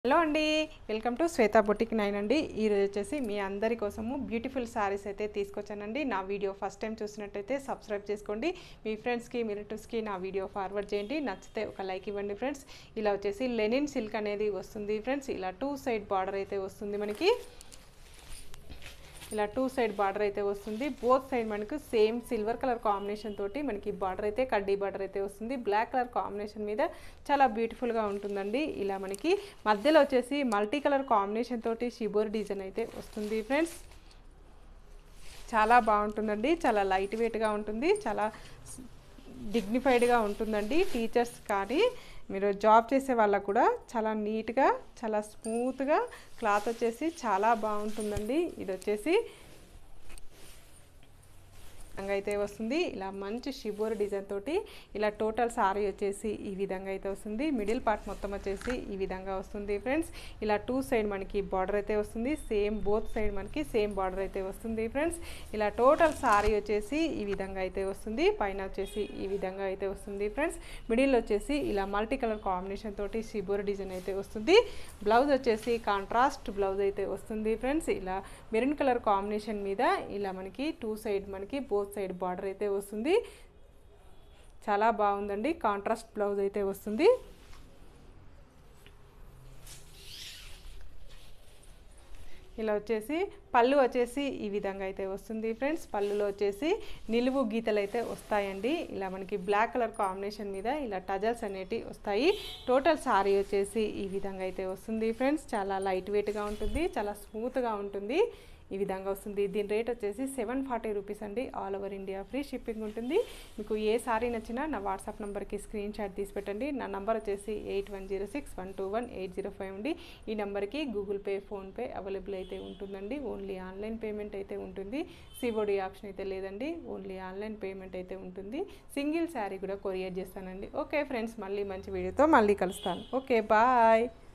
Hello అండి, welcome to Shweta boutique 9 అండి. ఈరోజు వచ్చేసి మీ అందరి కోసము బ్యూటిఫుల్ శారీస్ అయితే తీసుకొచ్చానండి. నా వీడియో ఫస్ట్ టైం చూసినట్టయితే సబ్స్క్రైబ్ చేసుకోండి. మీ ఫ్రెండ్స్కి మీ రిలేటివ్స్కి నా వీడియో ఫార్వర్డ్ చేయండి. నచ్చితే ఒక లైక్ ఇవ్వండి ఫ్రెండ్స్. ఇలా వచ్చేసి లెనిన్ సిల్క్ అనేది వస్తుంది ఫ్రెండ్స్. ఇలా 2 సైడ్ బార్డర్ అయితే వస్తుంది మనకి. ఇలా 2 సైడ్ బార్డర్ అయితే వస్తుంది. బోత్ సైడ్ మనకు సేమ్ సిల్వర్ కలర్ కాంబినేషన్ తోటి మనకి బార్డర్ అయితే కడ్డీ బార్డర్ అయితే వస్తుంది. బ్లాక్ కలర్ కాంబినేషన్ మీద చాలా బ్యూటిఫుల్గా ఉంటుందండి. ఇలా మనకి మధ్యలో వచ్చేసి మల్టీ కలర్ కాంబినేషన్ తోటి షిబోర్ డిజైన్ అయితే వస్తుంది ఫ్రెండ్స్. చాలా బాగుంటుందండి. చాలా లైట్ వెయిట్గా ఉంటుంది. చాలా డిగ్నిఫైడ్గా ఉంటుందండి. టీచర్స్ కానీ మీరు జాబ్ చేసే వాళ్ళకు కూడా చాలా నీట్గా చాలా స్మూత్గా క్లాత్ వచ్చేసి చాలా బాగుంటుందండి. ఇది వచ్చేసి అయితే వస్తుంది. ఇలా మంచి షిబోర్ డిజైన్ తోటి ఇలా టోటల్ సారీ వచ్చేసి ఈ విధంగా అయితే వస్తుంది. మిడిల్ పార్ట్ మొత్తం వచ్చేసి ఈ విధంగా వస్తుంది ఫ్రెండ్స్. ఇలా 2 సైడ్ మనకి బార్డర్ అయితే వస్తుంది. సేమ్ బోత్ సైడ్ మనకి సేమ్ బార్డర్ అయితే వస్తుంది ఫ్రెండ్స్. ఇలా టోటల్ సారీ వచ్చేసి ఈ విధంగా అయితే వస్తుంది. పైన వచ్చేసి ఈ విధంగా అయితే వస్తుంది ఫ్రెండ్స్. మిడిల్ వచ్చేసి ఇలా మల్టీ కలర్ కాంబినేషన్ తోటి షిబోర్ డిజైన్ అయితే వస్తుంది. బ్లౌజ్ వచ్చేసి కాంట్రాస్ట్ బ్లౌజ్ అయితే వస్తుంది ఫ్రెండ్స్. ఇలా మెరూన్ కలర్ కాంబినేషన్ మీద ఇలా మనకి 2 సైడ్ మనకి బోత్ సైడ్ బార్డర్ అయితే వస్తుంది. చాలా బాగుందండి. కాంట్రాస్ట్ బ్లౌజ్ అయితే వస్తుంది. ఇలా వచ్చేసి పళ్ళు వచ్చేసి ఈ విధంగా అయితే వస్తుంది ఫ్రెండ్స్. పళ్ళులో వచ్చేసి నిలువు గీతలు అయితే వస్తాయండి. ఇలా మనకి బ్లాక్ కలర్ కాంబినేషన్ మీద ఇలా టజల్స్ అనేటివి వస్తాయి. టోటల్ సారీ వచ్చేసి ఈ విధంగా అయితే వస్తుంది ఫ్రెండ్స్. చాలా లైట్ వెయిట్గా ఉంటుంది. చాలా స్మూత్గా ఉంటుంది. ఈ విధంగా వస్తుంది. దీని రేట్ వచ్చేసి 740 రూపీస్ అండి. All over India free shipping ఉంటుంది. మీకు ఏ సారీ నచ్చినా నా వాట్సాప్ నెంబర్కి స్క్రీన్ షాట్ తీసి పెట్టండి. నా నెంబర్ వచ్చేసి 8106121805 అండి. ఈ నెంబర్కి గూగుల్ పే, ఫోన్పే అవైలబుల్ అయితే ఉంటుందండి. ఓన్లీ ఆన్లైన్ పేమెంట్ అయితే ఉంటుంది. సిఓడి ఆప్షన్ అయితే లేదండి. ఓన్లీ ఆన్లైన్ పేమెంట్ అయితే ఉంటుంది. సింగిల్ శారీ కూడా కొరియర్ చేస్తానండి. ఓకే ఫ్రెండ్స్, మళ్ళీ మంచి వీడియోతో మళ్ళీ కలుస్తాను. Okay, bye.